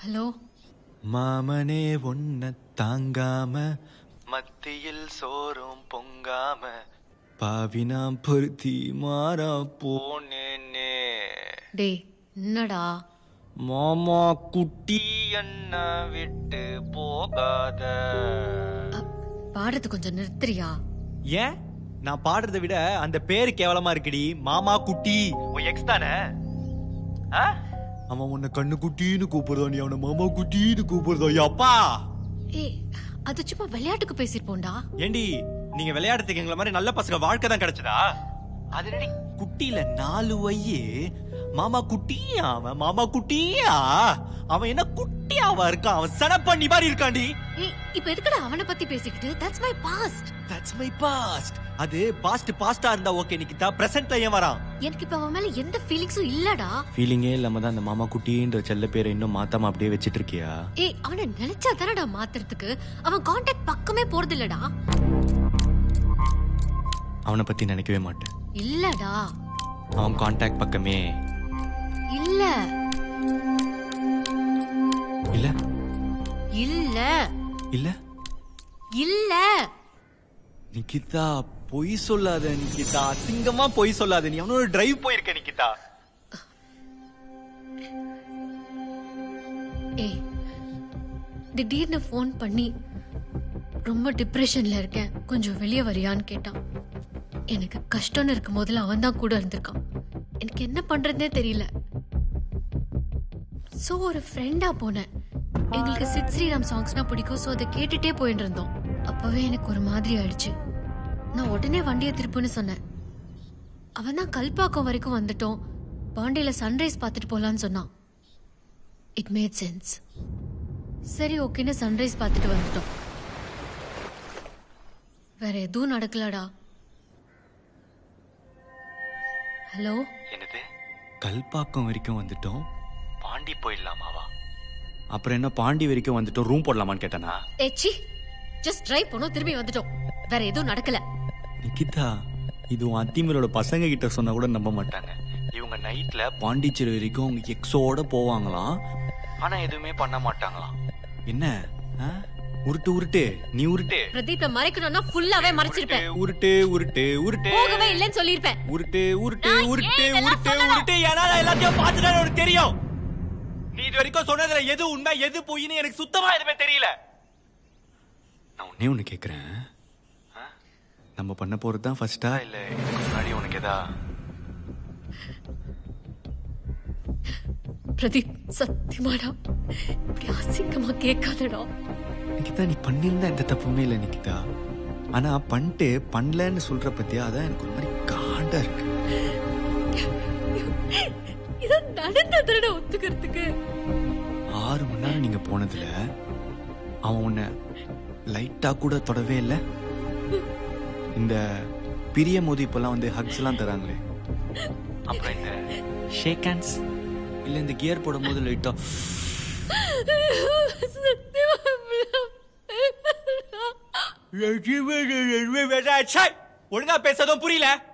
Hello. மாமனே ஒன்ன தாங்காம மத்தியில் சோறும் பொங்காம பாவினாம் பொருத்தி மாறா போனேனே. டே என்னடா? மாமா குட்டி என்ன விட்டு போகாத. பாடுறது கொஞ்சம் நிறுத்துறியா? ஏன் நான் பாடுறதை விட அந்த பேரு கேவலமா இருக்குடி. மாமா குட்டி உன் எக்ஸ் தானே? அவன் உன்னை கண்ணு குட்டின்னு கூப்பிடுறா, நீ அவனை மாமா குட்டின்னு கூப்பிடுறா. அப்பா ஏய், அது சும்மா விளையாட்டுக்கு பேசிருப்போம்டா. ஏண்டி நீங்க விளையாடுறதுக்கு எங்களை மாதிரி நல்ல பசங்க வாழ்க்கை தான் கிடைச்சதா? அது குட்டியில 4 வயசு மாமா குட்டியா. அவன் மாமா குட்டியா? அவன் என்ன குட்டியாவா இருக்கான்? அவன் சனப்பண்ணி மாதிரி இருக்காண்டி. ஏய், இப்ப எதுக்குடா அவனை பத்தி பேசிக்கிட்டு? That's my past. That's my past. அது பாஸ்டா இருந்தா ஓகே நிக்கிதா. பிரசன்ட்ல ஏன் வரான்? எனக்கு இப்ப அவன் மேல எந்த ஃபீலிங்ஸும் இல்லடா. ஃபீலிங்கே இல்லாம தான் அந்த மாமா குட்டின்ற செல்ல பேரை இன்னும் மாத்தாம அப்படியே வச்சிட்டு இருக்கியா? ஏய், அவனை நினைச்சா தானடா மாத்துறதுக்கு. அவன் கான்டாக்ட் பக்கமே போறது இல்லடா. அவனை பத்தி நினைக்கவே மாட்டேன். இல்லடா. அவன் கான்டாக்ட் பக்கமே இல்ல இல்ல இல்ல இல்ல இல்ல. நிக்கிதா பொய் சொல்லாத நிக்கிதா. அசிங்கமா பொய் சொல்லாத. நீ அவனோட டிரைவ் போயிருக்க நிக்கிதா. ஏய், திடீர்னு ஃபோன் பண்ணி ரொம்ப டிப்ரெஷன்ல இருக்கேன், கொஞ்சம் வெளியே வரியான்னு கேட்டான். எனக்கு கஷ்டம்னு இருக்கும் போதுல அவன் தான் கூட இருந்திருக்கான். எனக்கு என்ன பண்றதுனே தெரியல. சோ ஒரு ஃப்ரெண்டா போனேன். எங்களுக்கு சித் ஸ்ரீராம் சாங்ஸ்னா பிடிக்கும். சோ அதை கேட்டுட்டே போயிட்டு இருந்தோம். அப்பவே எனக்கு ஒரு மாதிரி ஆயிடுச்சு. நான் உடனே வண்டியை திருப்புன்னு சொன்னேன். அவன் தான் கல்பாக்கம் வரைக்கும் வந்துட்டோம், பாண்டியில சன்ரைஸ் பார்த்துட்டு போலான்னு சொன்னான். It made sense. சரி ஓகேன்னு சன்ரைஸ் பார்த்துட்டு வந்துட்டோம். வேற எதுவும் நடக்கலடா. ஹலோ. என்னது? கல்பாக்கம் வரைக்கும் வந்துட்டோம், பாண்டி போயிடலாமாவா? அப்புறம் என்ன பாண்டி வரைக்கும் வந்துட்டோம், ரூம் போடலாமான்னு கேட்டானா? ஏச்சி, ஜஸ்ட் டிரைவ் பண்ணோம், திரும்பி வந்துட்டோம். வேற எதுவும் நடக்கல. நிக்கிதா, இது உன் அத்திமலோட பசங்க கிட்ட சொன்னா கூட நம்ப மாட்டாங்க. இவங்க நைட்ல பாண்டிச்சேரி வரைக்கும் அவங்க எக்ஸோட போவாங்களாம். ஆனா எதுவுமே பண்ண மாட்டாங்களாம். என்ன உருட்டு உருட்டு நீ உருட்டு. பிரதீப்ப மறைக்கணும்னா ஃபுல்லாவே மறைச்சிருப்பேன். உருட்டு உருட்டு உருட்டு. போகவே இல்லைன்னு சொல்லிருப்பேன். உருட்டு உருட்டு உருட்டு உருட்டு உருட்டு. ஏன்னா எல்லாத்தையும் பார்த்துட்டா உனக்கு தெரியும். நீ இது வரைக்கும் சொன்னதுல எது உண்மை எது பொய்ன்னு எனக்கு சுத்தமா எதுவுமே தெரியல. நான் உன்னே ஒண்ணு கேக்குறேன், நம்ம பண்ண போறதுதான் ஃபர்ஸ்டா இல்ல இதுக்கு முன்னாடி உனக்கு ஏதா? பிரதீப் சத்தியமாடா இப்படி அசிங்கமா கேட்காதடா. நிக்கிதா, நீ பண்ணிருந்தா எந்த தப்புமே இல்ல நிக்கிதா. ஆனா பண்ணிட்டு பண்ணலன்னு சொல்ற பத்தியா, அதான் எனக்கு ஒரு மாதிரி காண்டா இருக்கு. இத நடந்ததுடா ஒத்துக்கிறதுக்கு. 6 மணி நேரம் நீங்க போனதுல அவன் உன்னை லைட்டா கூட தொடவே இல்ல. இந்த பிரிய மோதி இப்பெல்லாம் வந்து ஹக்ஸ் எல்லாம் தராங்களே, அப்புறம் இந்த ஷேக் ஹேண்ட்ஸ் இல்ல இந்த கியர் போடும் போது லைட்டா ஒழுங்கா பேசதும் புரியல.